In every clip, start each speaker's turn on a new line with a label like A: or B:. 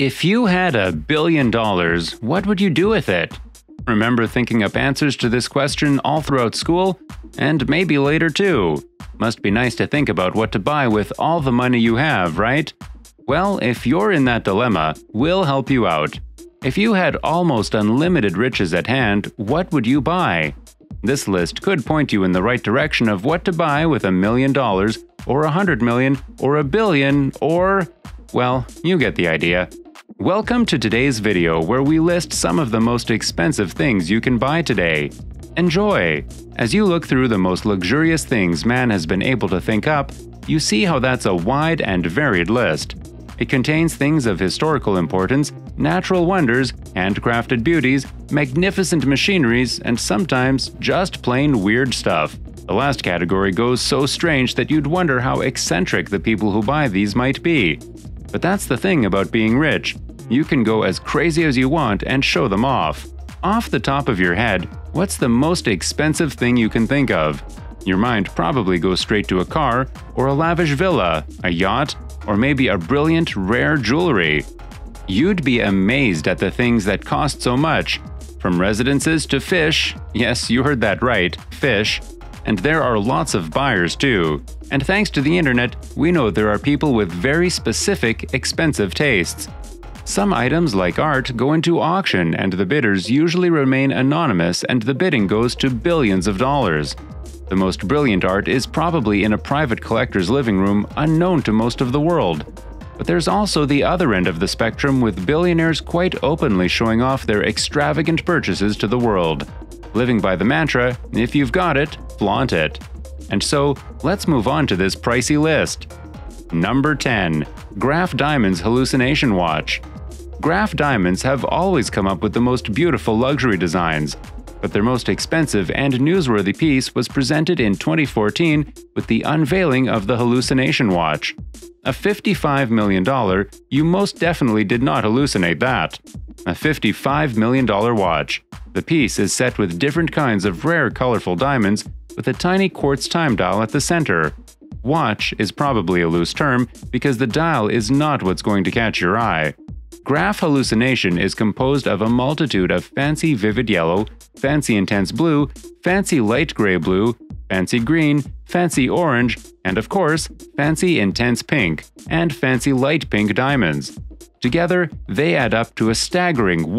A: If you had $1 billion, what would you do with it? Remember thinking up answers to this question all throughout school? And maybe later too. Must be nice to think about what to buy with all the money you have, right? Well, if you're in that dilemma, we'll help you out. If you had almost unlimited riches at hand, what would you buy? This list could point you in the right direction of what to buy with $1 million, or $100 million, or $1 billion, or… well, you get the idea. Welcome to today's video where we list some of the most expensive things you can buy today. Enjoy! As you look through the most luxurious things man has been able to think up, you see how that's a wide and varied list. It contains things of historical importance, natural wonders, handcrafted beauties, magnificent machineries, and sometimes just plain weird stuff. The last category goes so strange that you'd wonder how eccentric the people who buy these might be. But that's the thing about being rich. You can go as crazy as you want and show them off. Off the top of your head, what's the most expensive thing you can think of? Your mind probably goes straight to a car, or a lavish villa, a yacht, or maybe a brilliant, rare jewelry. You'd be amazed at the things that cost so much. From residences to fish, yes, you heard that right, fish. And there are lots of buyers too. And thanks to the internet, we know there are people with very specific, expensive tastes. Some items like art go into auction and the bidders usually remain anonymous and the bidding goes to billions of dollars. The most brilliant art is probably in a private collector's living room unknown to most of the world. But there's also the other end of the spectrum with billionaires quite openly showing off their extravagant purchases to the world. Living by the mantra, if you've got it, flaunt it. And so, let's move on to this pricey list. Number 10. Graph Diamonds Hallucination Watch. Graph diamonds have always come up with the most beautiful luxury designs, but their most expensive and newsworthy piece was presented in 2014 with the unveiling of the Hallucination Watch. A $55 million, you most definitely did not hallucinate that. A $55 million watch. The piece is set with different kinds of rare colorful diamonds with a tiny quartz time dial at the center. Watch is probably a loose term because the dial is not what's going to catch your eye. Graph Hallucination is composed of a multitude of fancy vivid yellow, fancy intense blue, fancy light gray blue, fancy green, fancy orange, and of course, fancy intense pink, and fancy light pink diamonds. Together, they add up to a staggering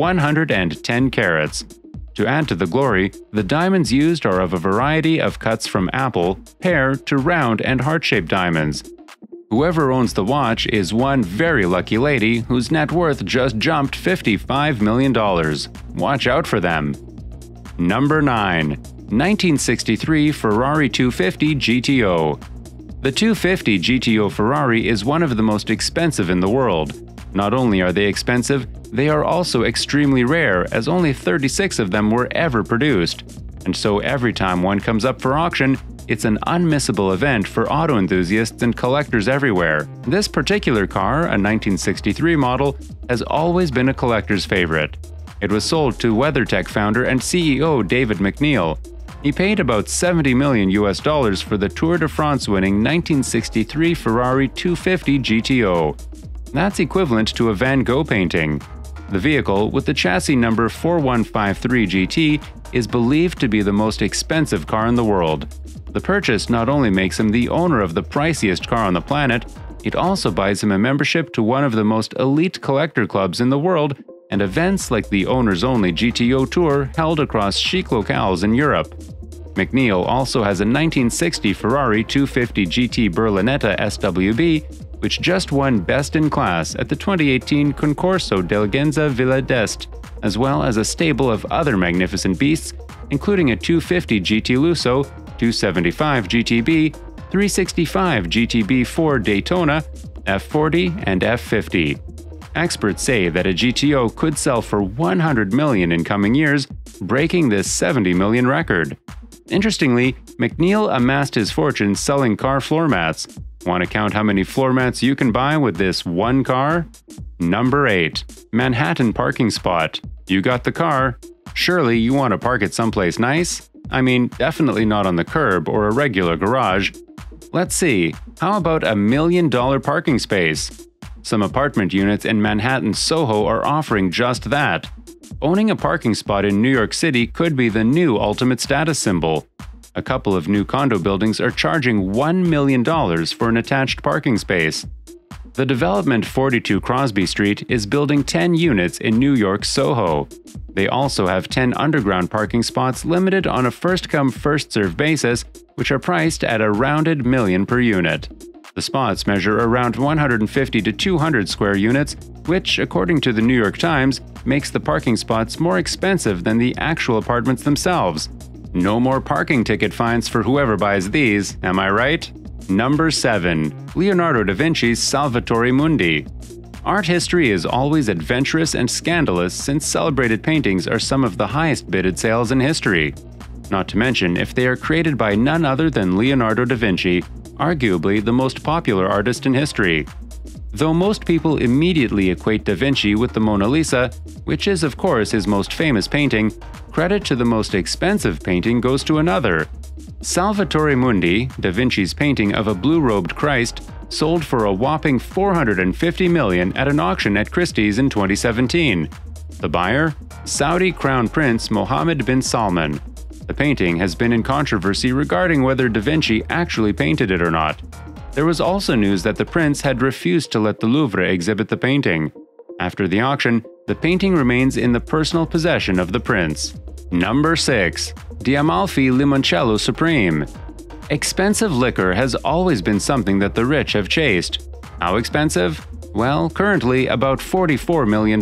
A: 110 carats. To add to the glory, the diamonds used are of a variety of cuts from apple, pear to round and heart-shaped diamonds. Whoever owns the watch is one very lucky lady whose net worth just jumped $55 million. Watch out for them. Number 9. 1963 Ferrari 250 GTO. The 250 GTO Ferrari is one of the most expensive in the world. Not only are they expensive, they are also extremely rare, as only 36 of them were ever produced. And so every time one comes up for auction, it's an unmissable event for auto enthusiasts and collectors everywhere. This particular car, a 1963 model, has always been a collector's favorite. It was sold to WeatherTech founder and CEO David McNeil. He paid about $70 million for the Tour de France winning 1963 Ferrari 250 GTO. That's equivalent to a Van Gogh painting. The vehicle, with the chassis number 4153 GT, is believed to be the most expensive car in the world. The purchase not only makes him the owner of the priciest car on the planet, it also buys him a membership to one of the most elite collector clubs in the world and events like the Owners Only GTO Tour held across chic locales in Europe. McNeil also has a 1960 Ferrari 250 GT Berlinetta SWB, which just won Best in Class at the 2018 Concorso d'Eleganza Villa d'Este, as well as a stable of other magnificent beasts, including a 250 GT Lusso, 275 GTB, 365 GTB4 Daytona, F40, and F50. Experts say that a GTO could sell for $100 million in coming years, breaking this $70 million record. Interestingly, McNeil amassed his fortune selling car floor mats. Want to count how many floor mats you can buy with this one car? Number 8. Manhattan Parking Spot. You got the car. Surely you want to park it someplace nice? I mean, definitely not on the curb or a regular garage. Let's see, how about $1 million parking space? Some apartment units in Manhattan's Soho are offering just that. Owning a parking spot in New York City could be the new ultimate status symbol. A couple of new condo buildings are charging $1 million for an attached parking space. The development 42 Crosby Street is building 10 units in New York's Soho. They also have 10 underground parking spots limited on a first-come, first-served basis, which are priced at a rounded million per unit. The spots measure around 150 to 200 square units, which, according to the New York Times, makes the parking spots more expensive than the actual apartments themselves. No more parking ticket fines for whoever buys these, am I right? Number 7. Leonardo da Vinci's Salvatore Mundi. Art history is always adventurous and scandalous since celebrated paintings are some of the highest bidded sales in history. Not to mention if they are created by none other than Leonardo da Vinci, arguably the most popular artist in history. Though most people immediately equate da Vinci with the Mona Lisa, which is of course his most famous painting, credit to the most expensive painting goes to another. Salvatore Mundi, da Vinci's painting of a blue-robed Christ, sold for a whopping $450 million at an auction at Christie's in 2017. The buyer? Saudi Crown Prince Mohammed bin Salman. The painting has been in controversy regarding whether da Vinci actually painted it or not. There was also news that the prince had refused to let the Louvre exhibit the painting. After the auction, the painting remains in the personal possession of the prince. Number 6. Di Amalfi Limoncello Supreme. Expensive liquor has always been something that the rich have chased. How expensive? Well, currently about $44 million.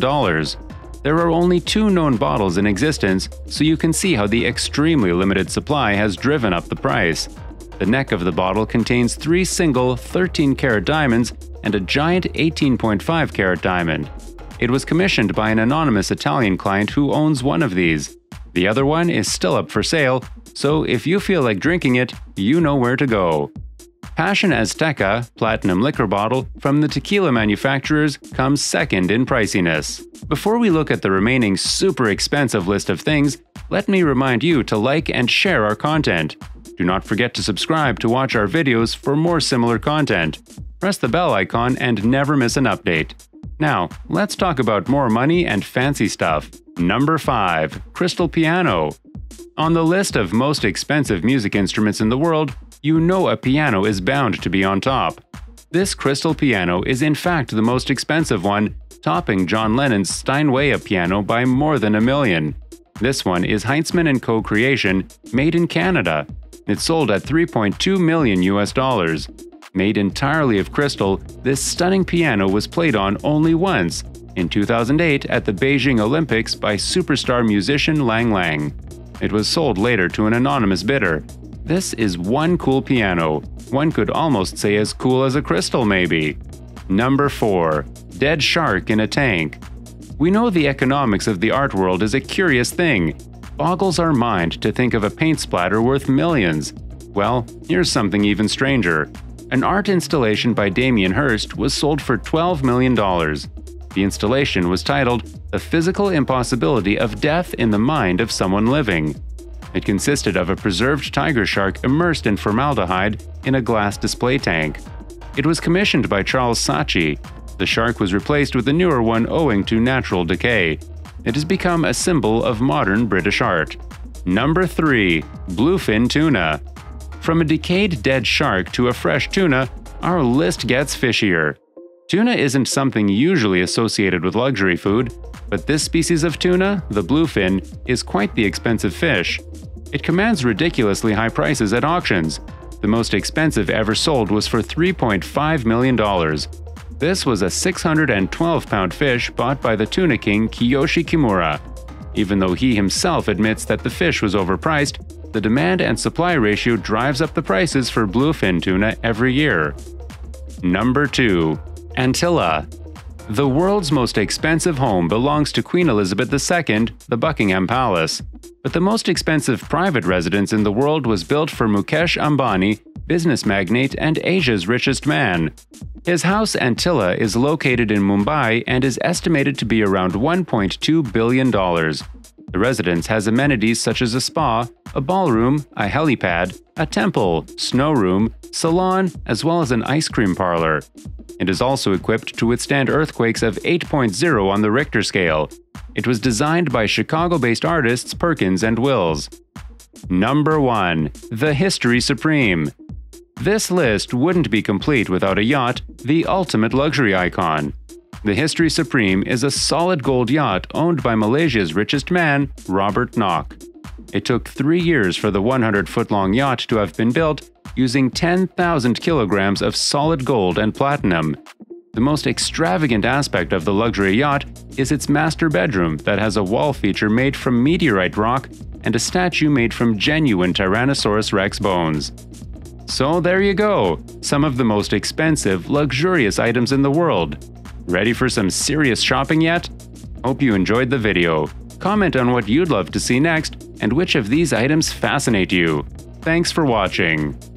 A: There are only 2 known bottles in existence, so you can see how the extremely limited supply has driven up the price. The neck of the bottle contains 3 single 13-carat diamonds and a giant 18.5-carat diamond. It was commissioned by an anonymous Italian client who owns one of these. The other one is still up for sale, so if you feel like drinking it, you know where to go. Passion Azteca, platinum liquor bottle, from the tequila manufacturers, comes second in priciness. Before we look at the remaining super expensive list of things, let me remind you to like and share our content. Do not forget to subscribe to watch our videos for more similar content. Press the bell icon and never miss an update. Now, let's talk about more money and fancy stuff. Number 5. Crystal Piano. On the list of most expensive music instruments in the world, you know a piano is bound to be on top. This crystal piano is in fact the most expensive one, topping John Lennon's Steinway piano by more than $1 million. This one is Heinzmann & Co. creation, made in Canada. It sold at $3.2 million US. Made entirely of crystal, this stunning piano was played on only once, in 2008 at the Beijing Olympics by superstar musician Lang Lang. It was sold later to an anonymous bidder. This is one cool piano. One could almost say as cool as a crystal, maybe. Number 4. Dead shark in a tank. We know the economics of the art world is a curious thing. Boggles our mind to think of a paint splatter worth millions. Well, here's something even stranger. An art installation by Damien Hirst was sold for $12 million. The installation was titled The Physical Impossibility of Death in the Mind of Someone Living. It consisted of a preserved tiger shark immersed in formaldehyde in a glass display tank. It was commissioned by Charles Saatchi. The shark was replaced with a newer one owing to natural decay. It has become a symbol of modern British art. Number 3. Bluefin Tuna. From a decayed dead shark to a fresh tuna, our list gets fishier. Tuna isn't something usually associated with luxury food, but this species of tuna, the bluefin, is quite the expensive fish. It commands ridiculously high prices at auctions. The most expensive ever sold was for $3.5 million. This was a 612-pound fish bought by the tuna king Kiyoshi Kimura. Even though he himself admits that the fish was overpriced, the demand and supply ratio drives up the prices for bluefin tuna every year. Number 2. Antilla. The world's most expensive home belongs to Queen Elizabeth II, the Buckingham Palace. But the most expensive private residence in the world was built for Mukesh Ambani, business magnate and Asia's richest man. His house Antilla is located in Mumbai and is estimated to be around $1.2 billion. The residence has amenities such as a spa, a ballroom, a helipad, a temple, snow room, salon, as well as an ice cream parlor. It is also equipped to withstand earthquakes of 8.0 on the Richter scale. It was designed by Chicago-based artists Perkins and Wills. Number 1. The History Supreme. This list wouldn't be complete without a yacht, the ultimate luxury icon. The History Supreme is a solid gold yacht owned by Malaysia's richest man, Robert Nock. It took 3 years for the 100-foot-long yacht to have been built, using 10,000 kilograms of solid gold and platinum. The most extravagant aspect of the luxury yacht is its master bedroom that has a wall feature made from meteorite rock and a statue made from genuine Tyrannosaurus Rex bones. So there you go, some of the most expensive, luxurious items in the world. Ready for some serious shopping yet? Hope you enjoyed the video. Comment on what you'd love to see next and which of these items fascinate you. Thanks for watching.